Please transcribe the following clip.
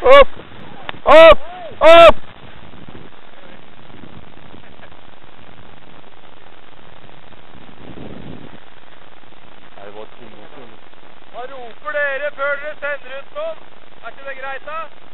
Opp! Opp! Opp! Hva roper dere før dere sender ut noen? Er ikke det greit da?